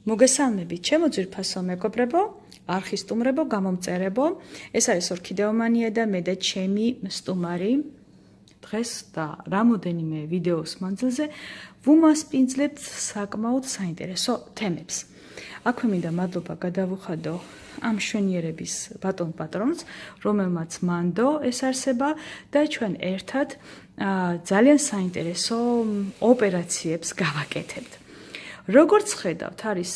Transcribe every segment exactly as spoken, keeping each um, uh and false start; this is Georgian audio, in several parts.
მოგესალმებით, ჩემო ძვირფასო მეგობრებო, არხის სტუმრებო, გამომწერებო. ეს არის ორქიდეომანია და მე და ჩემი სტუმარი. დღეს და რამოდენიმე ვიდეოს მანძილზე ვუმასპინძლებთ საკმაოდ საინტერესო თემებს. აქვე მინდა მადლობა გადავუხადო ამ მშვენიერების ბატონ პატრონს, რომელმაც მანდო ეს არსება და ჩვენ ერთად ძალიან საინტერესო ოპერაციებს გავაკეთებთ. როგორც ხედავთ, არის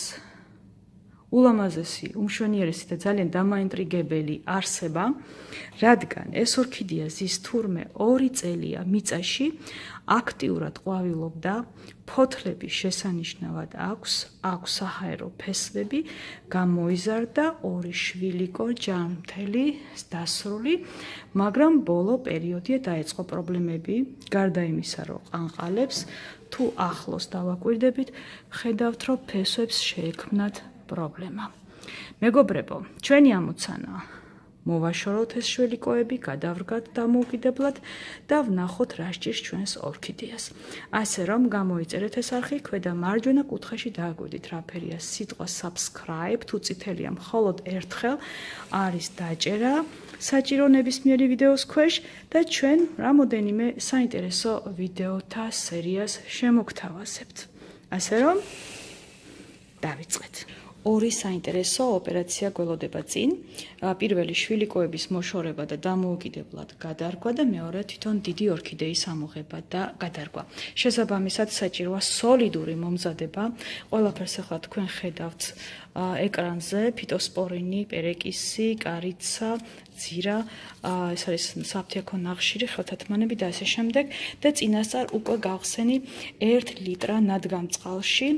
ულამაზესი, უმშვენიერესი და ძალიან დამაინტრიგებელი არსება, რადგან ეს ორქიდეა ზის თურმე ორი წელია მიწაში აქტიურად ყვავილობდა, ფოთლები შესანიშნავად აქვს, აქვს საჰაერო ფესვები, გამოიზარდა ორი შვილიკო ჯანმრთელი, დასრული, მაგრამ ბოლო პერიოდია დაეწყო პრობლემები, გარდა იმისა, რომ ყანყალებს თუ ახლოს დავაკვირდებით, ხედავთ, რომ ფესვებს შეექმნათ პრობლემა. მეგობრებო, ჩვენი ამოცანაა მოვაშოროთ ეს შვილიკოები, გადავრგათ დამოუკიდებლად და ვნახოთ რა სჭირს ჩვენს ორქიდეას. ასე რომ გამოიწერეთ ეს არხი, ქვედა მარჯვენა კუთხეში დააკვირდით რა ფერია სიტყვა subscribe, თუ წითელია მხოლოდ ერთხელ არის დაჭერა საჭირო ნებისმიერი ვიდეოს ქვეშ და ჩვენ რამოდენიმე საინტერესო ვიდეოთა სერიას შემოგთავაზებთ. ასე რომ დავიწყეთ. ორი საინტერესო ოპერაცია გველოდება წინ. პირველი შვილიკოების მოშორება და დამოუკიდებლად გადარგვა და მეორე თვითონ დიდი ორქიდეის ამოღება და გადარგვა. შესაბამისად საჭიროა სოლიდური მომზადება. ყველაფერს ახლა თქვენ ხედავთ ეკრანზე, ფიტოსპორინი, პერეკისი, კარიცა, ძირა, ეს არის საფთიაქო ნახშირი, ხელთათმანები და ასე შემდეგ და წინასწარ უკვე გავხსენი ერთ ლიტრა ნადგამ წყალში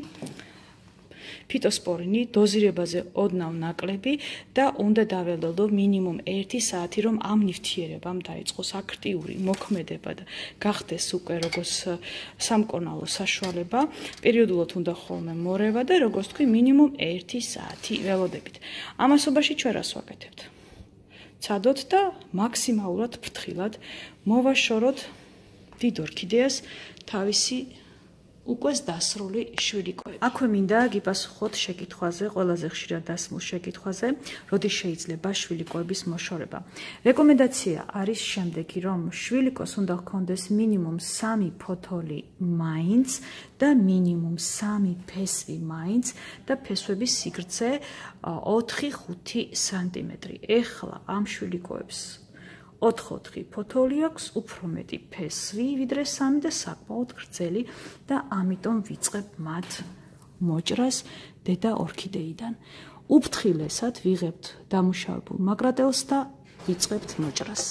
ფიტოსპორინი დოზირებაზე ოდნავ ნაკლები და უნდა დაველოდო მინიმუმ ერთი საათი, რომ ამ ნივთიერებამ დაიწყოს აქტიური მოქმედება და გახდეს უკვე როგორც სამკურნალო საშუალება. პერიოდულად უნდა ხოლმე მორევა და როგორც თქვი, მინიმუმ ერთი საათი ველოდებით. ამასობაში ჩვენ რას ვაკეთებთ? ცადოთ და მაქსიმალურად ფრთხილად მოვაშოროთ დიდ ორქიდეას თავისი უკვე დასრული შვილიკოები. აქვე მინდა გიპასუხოთ შეკითხვაზე, ყველაზე ხშირად დასმულ შეკითხვაზე, როდის შეიძლება შვილიკოების მოშორება. რეკომენდაცია არის შემდეგი, რომ შვილიკოს უნდა ჰქონდეს მინიმუმ სამი ფოთოლი მაინც და მინიმუმ სამი ფესვი მაინც და ფესვების სიგრძე ოთხი ხუთი სანტიმეტრი. ეხლა ამ შვილიკოებს ოთხ ოთხი ფოთოლი აქვს, უფრო მეტი ფესვი, ვიდრე სამი და საკმაოდ გრძელი და ამიტომ ვიწყებ მათ მოჭრას დედა ორქიდეიდან. უფრთხილესად ვიღებთ დამუშავებულ მაგრატელს და ვიწყებთ მოჭრას.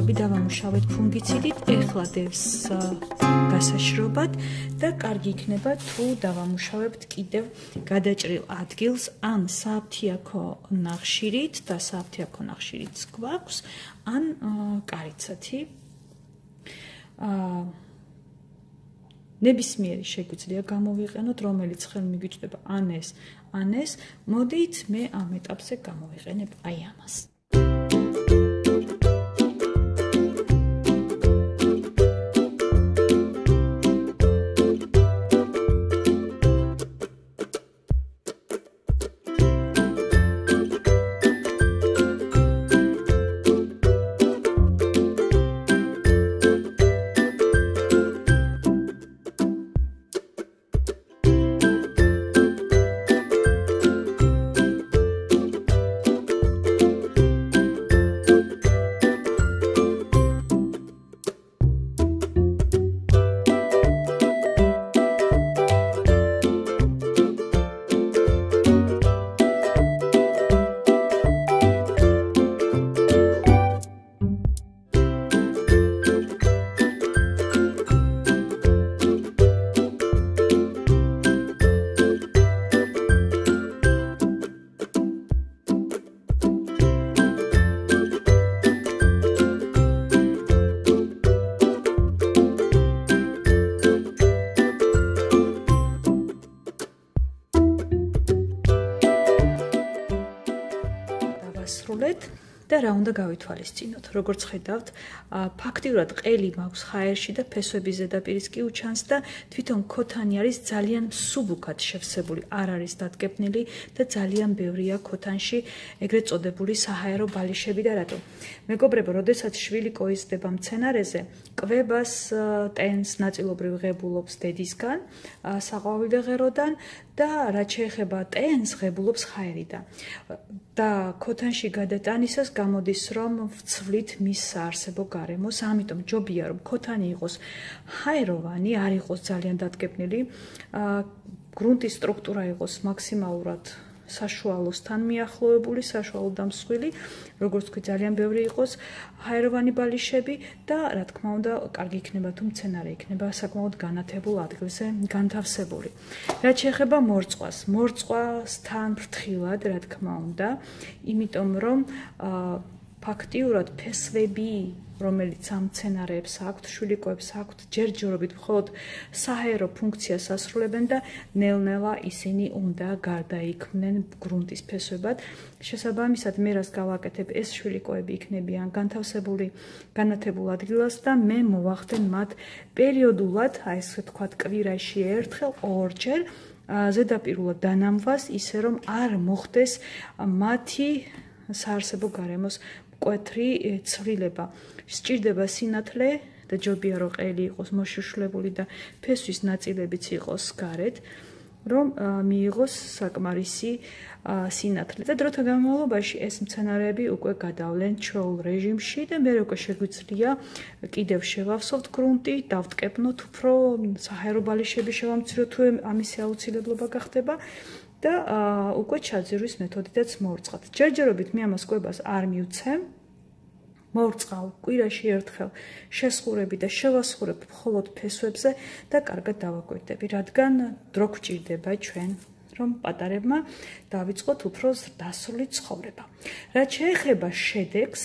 ნაყოფი დავამუშავეთ ფუნგიციდით, ეხლა დევს გასაშრობად და კარგი იქნება თუ დავამუშავებთ კიდევ გადაჭრილ ადგილს ან საფთიაქო ნახშირით და საფთიაქო ნახშირიც გვაქვს, ან კარიცათი. ნებისმიერი შეგვიძლია გამოვიყენოთ, რომელიც ხელმიგიჩნდება ან ეს, ან ეს. მოდით მე ამ ეტაპზე გამოვიყენებ აი ამას. და რა უნდა გავითვალისწინოთ. როგორც ხედავთ, ფაქტიურად ყელი მაქვს ჰაერში და ფესვების ზედაპირიც კი უჩანს და თვითონ ქოთანი არის ძალიან მსუბუქად შევსებული, არ არის დატკეპნილი და ძალიან ბევრია ქოთანში ეგრეთ წოდებული საჰაერო ბალიშები და რატო. მეგობრებო, როდესაც შვილი კოიზდება მცენარეზე, კვებას ტენს ნაწილობრივ ღებულობს დედისგან, საყვავილე ღეროდან და რაც შეეხება ტენს ღებულობს ჰაერიდან. და ქოთანში გადატანისას გამოდის, რომ ვცვლით მის საარსებო გარემოს, ამიტომ ჯობია, რომ ქოთანი იყოს ჰაეროვანი, არ იყოს ძალიან დატკეპნილი, გრუნტის სტრუქტურა იყოს მაქსიმალურად საშუალოსთან მიახლოებული, საშუალო დამსხვილი, როგორც თქვი, ძალიან ბევრი იყოს ჰაეროვანი ბალიშები და რა თქმა უნდა, კარგი იქნება თუ მცენარე იქნება საკმაოდ განათებულ ადგილზე განთავსებული. რაც შეეხება მორწყვას, მორწყვასთან ფრთხილად, რა თქმა უნდა, იმიტომ რომ ფაქტიურად ფესვები, რომელიც ამ მცენარეებს აქვთ, შვილიკოებს აქვთ, ჯერჯერობით მხოლოდ საჰაერო ფუნქციას ასრულებენ და ნელ-ნელა ისინი უნდა გარდაიქმნენ გრუნტის ფესვებად. შესაბამისად, მე რას გავაკეთებ, ეს შვილიკოები იქნებიან განთავსებული განათებულ ადგილას და მე მოვახდენ მათ პერიოდულად, აი ესე ვთქვათ, კვირაში ერთხელ, ორჯერ ზედაპირულად დანამვას, ისე რომ არ მოხდეს მათი საარსებო გარემოს მკვეთრი ცვლილება. სჭირდება სინათლე და ჯობია რომ ყელი იყოს მოშუშლებული და ფესვის ნაწილებიც იყოს გარეთ, რომ მიიღოს საკმარისი სინათლე. და დროთა განმავლობაში ეს მცენარეები უკვე გადავლენ ჩვეულ რეჟიმში და მე უკვე შეგვიძლია კიდევ შევავსოთ გრუნტი, დავტკეპნოთ უფრო საჰაერო ბალიშები შევამციროთ თუ ამისი აუცილებლობა გახდება. და უკვე ჩაძირვის მეთოდითაც მოვრწყავთ. ჯერჯერობით მე ამას კვებას არ მივცემ. მოვრწყავ კვირაში ერთხელ შესხურები და შევასხურებ მხოლოდ ფესვებზე და კარგად დავაკვირდები, რადგან დრო გვჭირდება ჩვენ, რომ პატარებმა დავიწყოთ უფრო დასრული ცხოვრება. რაც შეეხება შედეგს,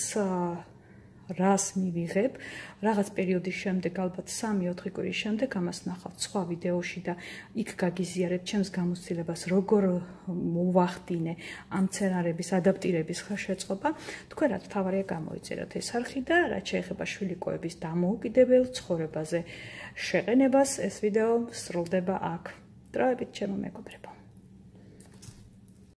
რას მივიღებ, რაღაც პერიოდის შემდეგ, ალბათ სამი ოთხი კვირის შემდეგ ამას ნახავთ სხვა ვიდეოში და იქ გაგიზიარებთ ჩემს გამოცდილებას, როგორ მოვახდინე ამ მცენარების ადაპტირების ხელშეწყობა. თქვენ რაც თავარია გამოიწეროთ ეს არხი და რაც შეეხება შვილიკოების დამოუკიდებელ ცხოვრებაზე შეყენებას, ეს ვიდეო სრულდება აქ. დროებით ჩემო მეგობრებო.